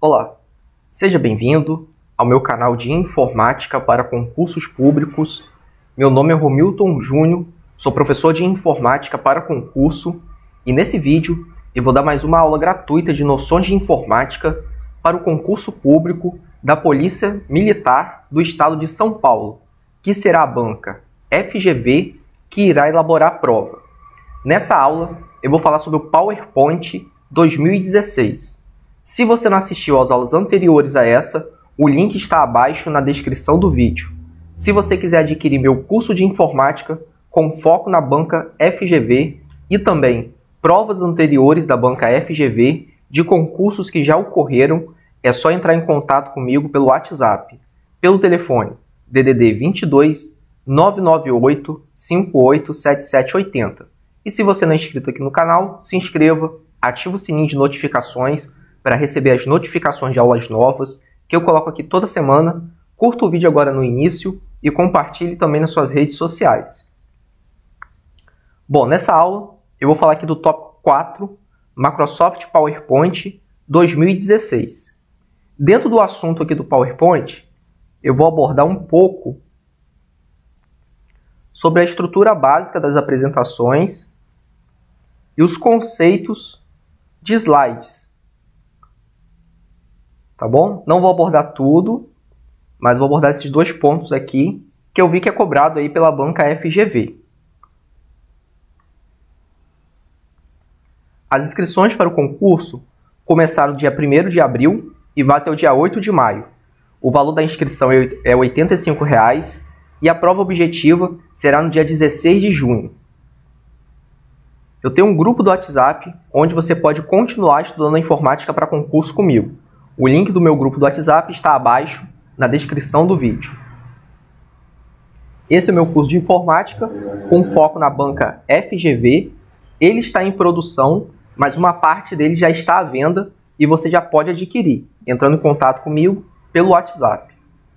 Olá, seja bem-vindo ao meu canal de informática para concursos públicos. Meu nome é Romilton Júnior, sou professor de informática para concurso e nesse vídeo eu vou dar mais uma aula gratuita de noções de informática para o concurso público da Polícia Militar do Estado de São Paulo, que será a banca FGV que irá elaborar a prova. Nessa aula eu vou falar sobre o PowerPoint 2016. Se você não assistiu às aulas anteriores a essa, o link está abaixo na descrição do vídeo. Se você quiser adquirir meu curso de informática com foco na banca FGV e também provas anteriores da banca FGV de concursos que já ocorreram, é só entrar em contato comigo pelo WhatsApp, pelo telefone DDD 22 998 587780. E se você não é inscrito aqui no canal, se inscreva, ative o sininho de notificações para receber as notificações de aulas novas que eu coloco aqui toda semana. Curta o vídeo agora no início e compartilhe também nas suas redes sociais. Bom, nessa aula eu vou falar aqui do tópico 4, Microsoft PowerPoint 2016. Dentro do assunto aqui do PowerPoint, eu vou abordar um pouco sobre a estrutura básica das apresentações e os conceitos de slides. Tá bom? Não vou abordar tudo, mas vou abordar esses dois pontos aqui que eu vi que é cobrado aí pela banca FGV. As inscrições para o concurso começaram dia 1º de abril e vai até o dia 8 de maio. O valor da inscrição é R$ 85 e a prova objetiva será no dia 16 de junho. Eu tenho um grupo do WhatsApp onde você pode continuar estudando a informática para concurso comigo. O link do meu grupo do WhatsApp está abaixo na descrição do vídeo. Esse é o meu curso de informática com foco na banca FGV. Ele está em produção, mas uma parte dele já está à venda e você já pode adquirir, entrando em contato comigo pelo WhatsApp.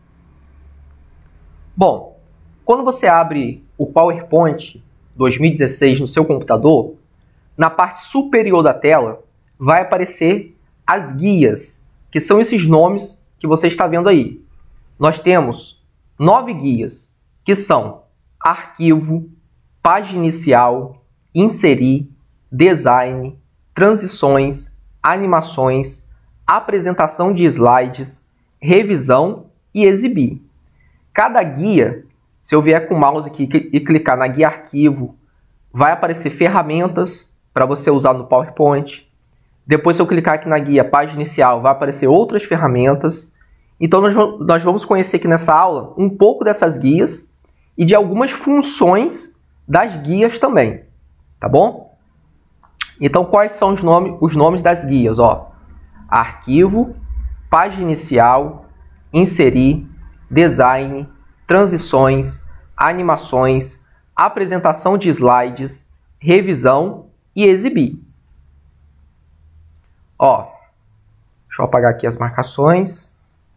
Bom, quando você abre o PowerPoint 2016 no seu computador, na parte superior da tela vai aparecer as guias, que são esses nomes que você está vendo aí. Nós temos 9 guias, que são arquivo, página inicial, inserir, design, transições, animações, apresentação de slides, revisão e exibir. Cada guia, se eu vier com o mouse aqui e clicar na guia arquivo, vai aparecer ferramentas para você usar no PowerPoint. Depois, se eu clicar aqui na guia página inicial, vai aparecer outras ferramentas. Então, nós vamos conhecer aqui nessa aula um pouco dessas guias e de algumas funções das guias também. Tá bom? Então, quais são os nomes das guias? Ó, arquivo, página inicial, inserir, design, transições, animações, apresentação de slides, revisão e exibir. Ó, deixa eu apagar aqui as marcações.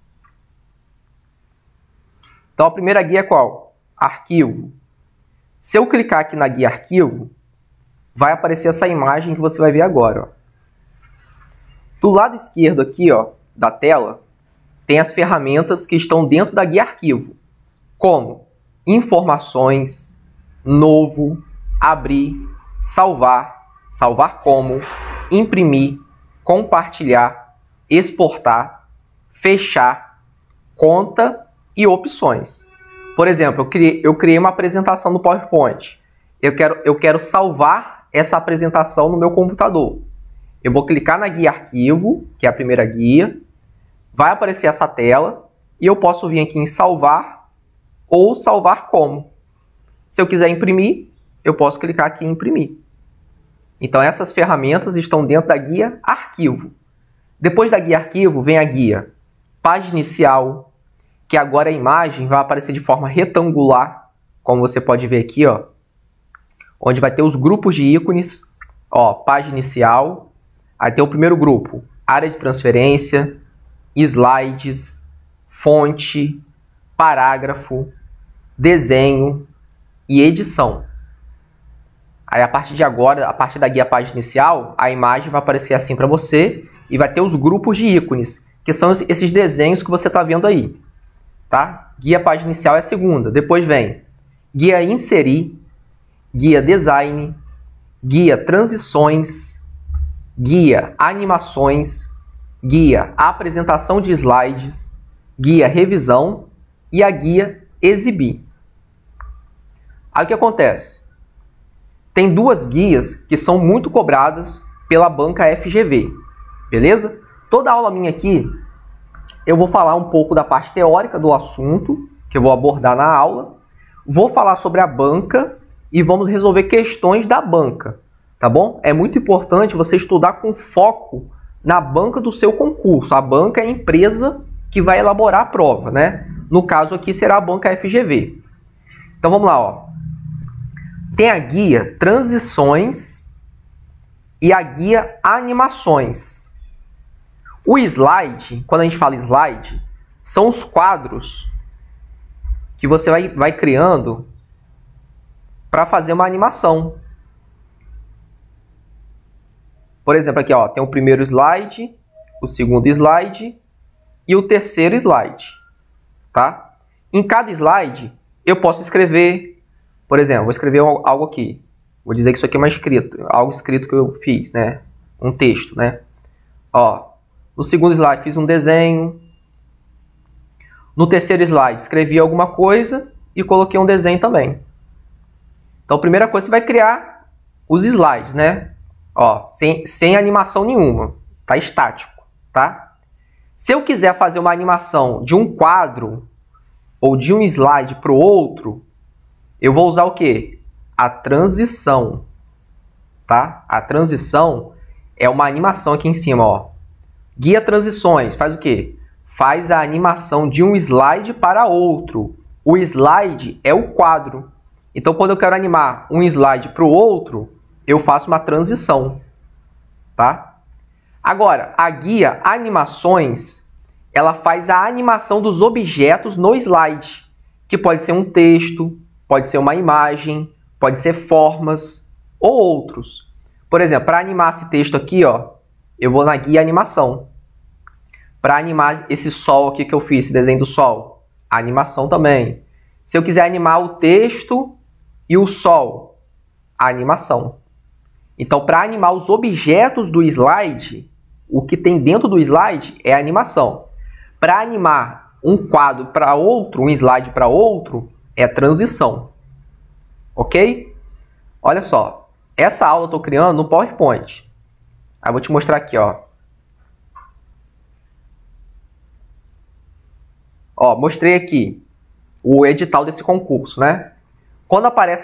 Então, a primeira guia é qual? Arquivo. Se eu clicar aqui na guia arquivo, vai aparecer essa imagem que você vai ver agora. Ó. Do lado esquerdo aqui, ó, da tela, tem as ferramentas que estão dentro da guia arquivo, como informações, novo, abrir, salvar, salvar como, imprimir, compartilhar, exportar, fechar, conta e opções. Por exemplo, eu criei uma apresentação no PowerPoint. Eu quero salvar essa apresentação no meu computador. Eu vou clicar na guia arquivo, que é a primeira guia, vai aparecer essa tela e eu posso vir aqui em salvar ou salvar como. Se eu quiser imprimir, eu posso clicar aqui em imprimir. Então, essas ferramentas estão dentro da guia arquivo. Depois da guia arquivo, vem a guia página inicial, que agora a imagem vai aparecer de forma retangular, como você pode ver aqui, ó, onde vai ter os grupos de ícones, ó, página inicial, aí tem o primeiro grupo, área de transferência, slides, fonte, parágrafo, desenho e edição. Aí, a partir de agora, a partir da guia página inicial, a imagem vai aparecer assim para você e vai ter os grupos de ícones, que são esses desenhos que você está vendo aí. Tá? Guia página inicial é a segunda. Depois vem guia inserir, guia design, guia transições, guia animações, guia apresentação de slides, guia revisão e a guia exibir. Aí o que acontece? Tem duas guias que são muito cobradas pela banca FGV, beleza? Toda aula minha aqui, eu vou falar um pouco da parte teórica do assunto, que eu vou abordar na aula, vou falar sobre a banca e vamos resolver questões da banca, tá bom? É muito importante você estudar com foco na banca do seu concurso. A banca é a empresa que vai elaborar a prova, né? No caso aqui será a banca FGV. Então vamos lá, ó. Tem a guia transições e a guia animações. O slide, quando a gente fala slide, são os quadros que você vai criando para fazer uma animação. Por exemplo, aqui ó, tem o primeiro slide, o segundo slide e o terceiro slide. Tá? Em cada slide, eu posso escrever, por exemplo, vou escrever algo aqui. Vou dizer que isso aqui é uma escrita, algo escrito que eu fiz, né? Um texto, né? Ó, no segundo slide fiz um desenho. No terceiro slide escrevi alguma coisa e coloquei um desenho também. Então a primeira coisa, você vai criar os slides, né? Ó, sem animação nenhuma, tá estático, tá? Se eu quiser fazer uma animação de um quadro ou de um slide para o outro, eu vou usar o quê? A transição, tá? A transição é uma animação aqui em cima, ó. Guia transições, faz o quê? Faz a animação de um slide para outro. O slide é o quadro. Então, quando eu quero animar um slide para o outro, eu faço uma transição, tá? Agora, a guia animações, ela faz a animação dos objetos no slide, que pode ser um texto, pode ser uma imagem, pode ser formas ou outros. Por exemplo, para animar esse texto aqui, ó, eu vou na guia animação. Para animar esse sol aqui que eu fiz, esse desenho do sol, a animação também. Se eu quiser animar o texto e o sol, a animação. Então, para animar os objetos do slide, o que tem dentro do slide é a animação. Para animar um quadro para outro, um slide para outro, é transição. Ok? Olha só, essa aula eu estou criando no PowerPoint. Aí eu vou te mostrar aqui, ó. Ó, mostrei aqui o edital desse concurso, né? Quando aparece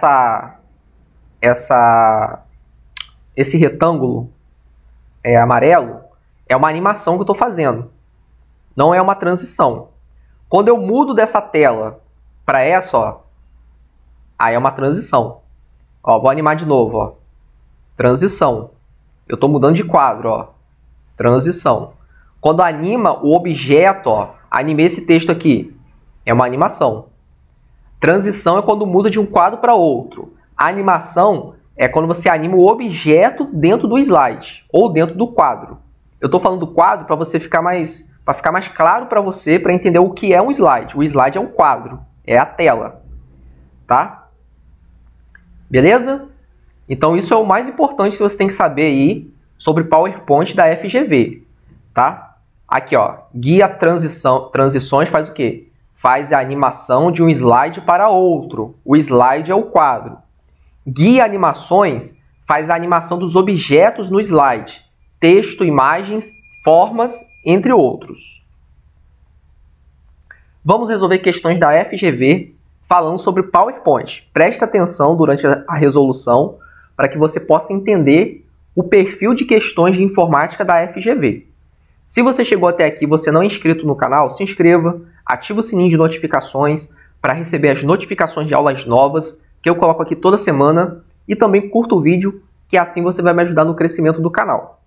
esse retângulo amarelo, é uma animação que eu estou fazendo. Não é uma transição. Quando eu mudo dessa tela para essa, ó, aí é uma transição. Ó, vou animar de novo, ó. Transição. Eu estou mudando de quadro, ó. Transição. Quando anima o objeto, ó, animei esse texto aqui, é uma animação. Transição é quando muda de um quadro para outro. A animação é quando você anima o objeto dentro do slide ou dentro do quadro. Eu estou falando do quadro para você ficar mais claro para você, para entender o que é um slide. O slide é um quadro, é a tela, tá? Beleza? Então isso é o mais importante que você tem que saber aí sobre PowerPoint da FGV, tá? Aqui, ó, guia transições faz o quê? Faz a animação de um slide para outro. O slide é o quadro. Guia animações faz a animação dos objetos no slide. Texto, imagens, formas, entre outros. Vamos resolver questões da FGV falando sobre PowerPoint. Preste atenção durante a resolução para que você possa entender o perfil de questões de informática da FGV. Se você chegou até aqui e você não é inscrito no canal, se inscreva, ative o sininho de notificações para receber as notificações de aulas novas que eu coloco aqui toda semana e também curta o vídeo, que assim você vai me ajudar no crescimento do canal.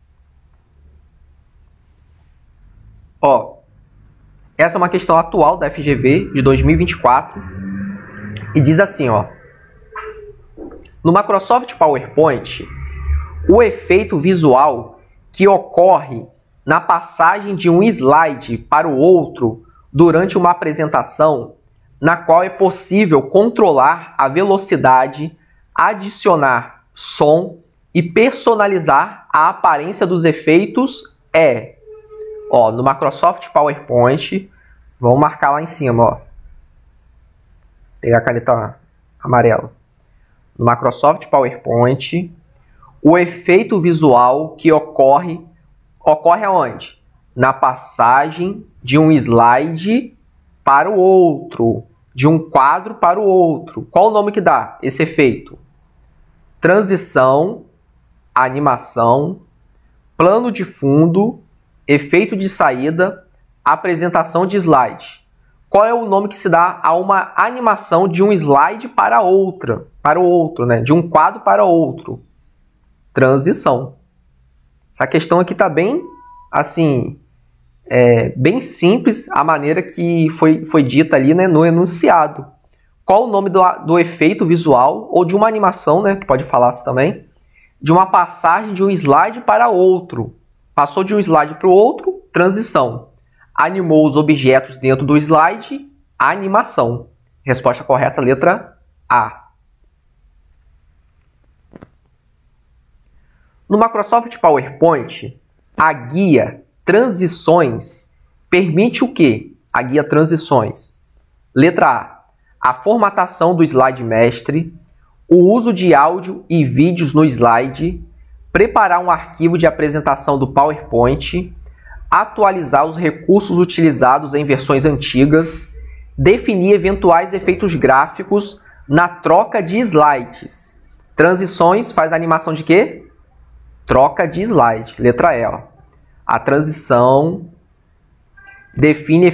Ó, essa é uma questão atual da FGV de 2024 e diz assim, ó: no Microsoft PowerPoint, o efeito visual que ocorre na passagem de um slide para o outro durante uma apresentação na qual é possível controlar a velocidade, adicionar som e personalizar a aparência dos efeitos é... no Microsoft PowerPoint, vamos marcar lá em cima, pegar a caneta amarela. No Microsoft PowerPoint, o efeito visual que ocorre aonde? Na passagem de um slide para o outro, de um quadro para o outro. Qual o nome que dá esse efeito? Transição, animação, plano de fundo, efeito de saída, apresentação de slide. Qual é o nome que se dá a uma animação de um slide para o outro, né? De um quadro para outro? Transição. Essa questão aqui está bem, assim, bem simples a maneira que foi dita ali, né, no enunciado. Qual o nome do efeito visual ou de uma animação, né, que pode falar-se também, de uma passagem de um slide para outro? Passou de um slide para o outro, transição. Animou os objetos dentro do slide, animação. Resposta correta, letra A. No Microsoft PowerPoint, a guia Transições permite o quê? A guia Transições. Letra A. A formatação do slide mestre, o uso de áudio e vídeos no slide, preparar um arquivo de apresentação do PowerPoint, atualizar os recursos utilizados em versões antigas, definir eventuais efeitos gráficos na troca de slides. Transições faz a animação de quê? Troca de slide. Letra E. A transição define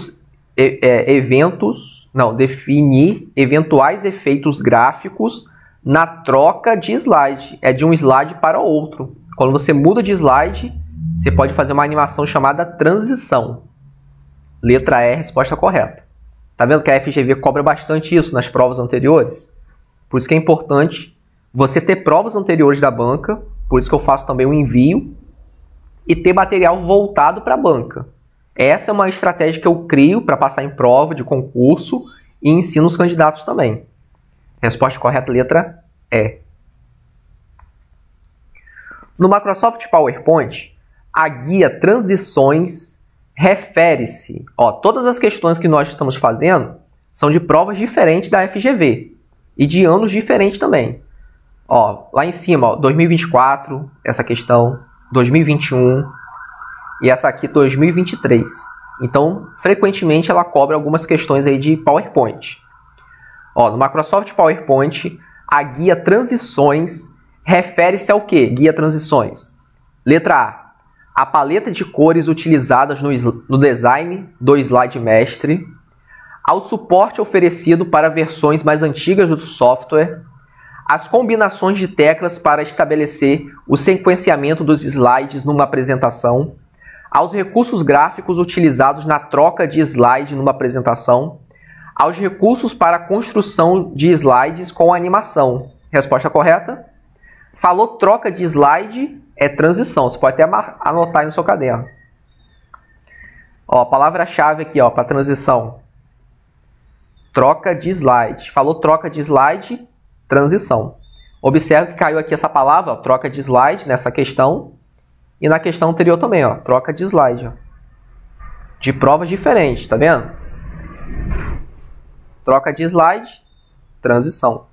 definir eventuais efeitos gráficos na troca de slide. É de um slide para o outro. Quando você muda de slide, você pode fazer uma animação chamada transição. Letra E, resposta correta. Tá vendo que a FGV cobra bastante isso nas provas anteriores? Por isso que é importante você ter provas anteriores da banca, por isso que eu faço também um envio, e ter material voltado para a banca. Essa é uma estratégia que eu crio para passar em prova de concurso e ensino os candidatos também. Resposta correta, letra E. No Microsoft PowerPoint, a guia Transições refere-se... todas as questões que nós estamos fazendo são de provas diferentes da FGV e de anos diferentes também. Lá em cima, 2024, essa questão, 2021 e essa aqui, 2023. Então, frequentemente ela cobra algumas questões aí de PowerPoint. No Microsoft PowerPoint, a guia Transições refere-se ao quê? Guia Transições. Letra A. A paleta de cores utilizadas no design do slide mestre, ao suporte oferecido para versões mais antigas do software, as combinações de teclas para estabelecer o sequenciamento dos slides numa apresentação, aos recursos gráficos utilizados na troca de slide numa apresentação, aos recursos para a construção de slides com animação. Resposta correta? Falou troca de slide, é transição. Você pode até anotar aí no seu caderno. Palavra-chave aqui, para transição. Troca de slide. Falou troca de slide, transição. Observe que caiu aqui essa palavra, troca de slide, nessa questão. E na questão anterior também, troca de slide. De provas diferentes, tá vendo? Troca de slide, transição.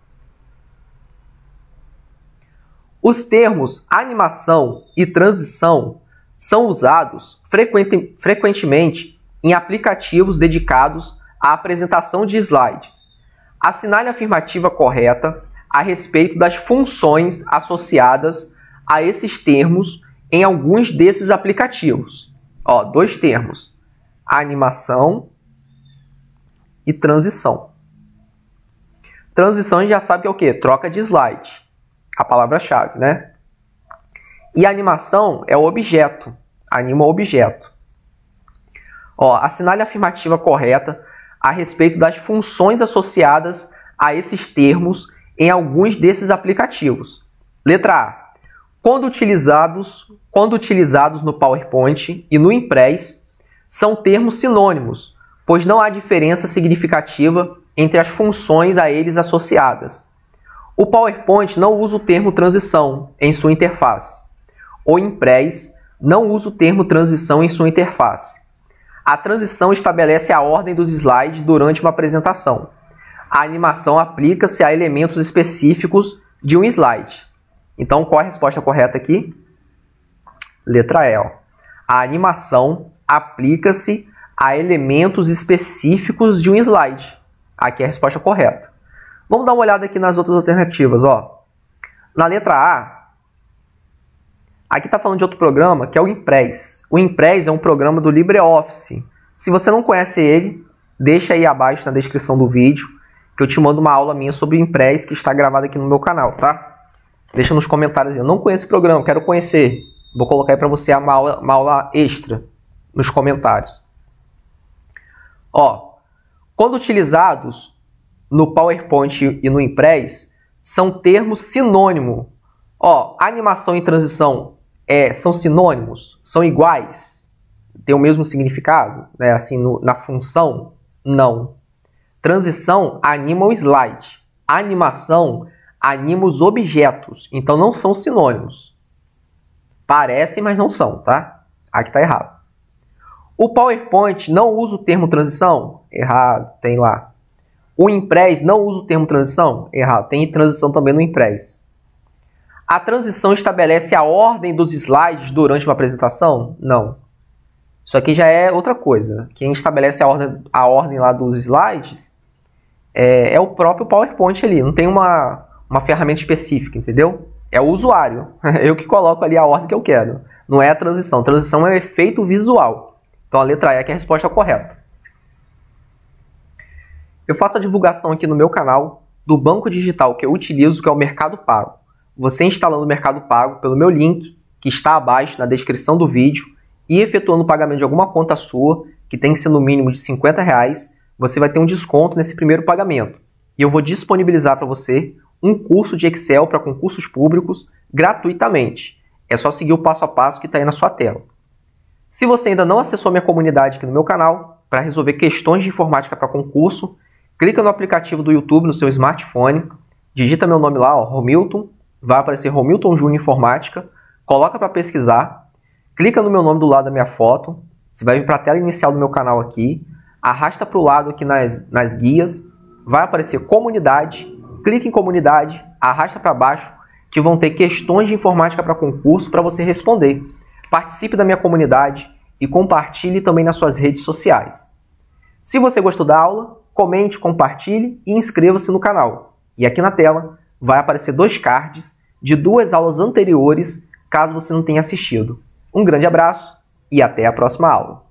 Os termos animação e transição são usados frequentemente em aplicativos dedicados à apresentação de slides. Assinale a afirmativa correta a respeito das funções associadas a esses termos em alguns desses aplicativos. Dois termos: animação e transição. Transição a gente já sabe que é o quê? Troca de slide. A palavra-chave, né? E animação é o objeto. Anima o objeto. Assinale a afirmativa correta a respeito das funções associadas a esses termos em alguns desses aplicativos. Letra A. quando utilizados no PowerPoint e no Impress, são termos sinônimos, pois não há diferença significativa entre as funções a eles associadas. O PowerPoint não usa o termo transição em sua interface. O Impress não usa o termo transição em sua interface. A transição estabelece a ordem dos slides durante uma apresentação. A animação aplica-se a elementos específicos de um slide. Então, qual é a resposta correta aqui? Letra E. Ó. A animação aplica-se a elementos específicos de um slide. Aqui é a resposta correta. Vamos dar uma olhada aqui nas outras alternativas. Ó. Na letra A, aqui está falando de outro programa, que é o Impress. O Impress é um programa do LibreOffice. Se você não conhece ele, deixa aí abaixo na descrição do vídeo, que eu te mando uma aula minha sobre o Impress, que está gravada aqui no meu canal, tá? Deixa nos comentários, eu não conheço o programa, quero conhecer. Vou colocar aí para você uma aula extra nos comentários. Ó, quando utilizados no PowerPoint e no Impress, são termos sinônimo. Ó, animação e transição são sinônimos? São iguais? Tem o mesmo significado? Né? Assim, na função? Não. Transição anima o slide. Animação anima os objetos. Então não são sinônimos. Parecem, mas não são, tá? Aqui está errado. O PowerPoint não usa o termo transição? Errado, tem lá. O Impress não usa o termo transição? Errado, tem transição também no Impress. A transição estabelece a ordem dos slides durante uma apresentação? Não. Isso aqui já é outra coisa. Quem estabelece a ordem lá dos slides é o próprio PowerPoint ali. Não tem uma ferramenta específica, entendeu? É o usuário. Eu que coloco ali a ordem que eu quero. Não é a transição. A transição é o efeito visual. Então a letra E é a resposta correta. Eu faço a divulgação aqui no meu canal do banco digital que eu utilizo, que é o Mercado Pago. Você instalando o Mercado Pago pelo meu link, que está abaixo na descrição do vídeo, e efetuando o pagamento de alguma conta sua, que tem que ser no mínimo de R$50, você vai ter um desconto nesse primeiro pagamento. E eu vou disponibilizar para você um curso de Excel para concursos públicos gratuitamente. É só seguir o passo a passo que está aí na sua tela. Se você ainda não acessou minha comunidade aqui no meu canal, para resolver questões de informática para concurso, clica no aplicativo do YouTube no seu smartphone, digita meu nome lá, ó, Romilton, vai aparecer Romilton Júnior Informática, coloca para pesquisar, clica no meu nome do lado da minha foto, você vai vir para a tela inicial do meu canal aqui, arrasta para o lado aqui nas guias, vai aparecer comunidade, clica em comunidade, arrasta para baixo, que vão ter questões de informática para concurso para você responder. Participe da minha comunidade e compartilhe também nas suas redes sociais. Se você gostou da aula, comente, compartilhe e inscreva-se no canal. E aqui na tela vai aparecer 2 cards de 2 aulas anteriores, caso você não tenha assistido. Um grande abraço e até a próxima aula.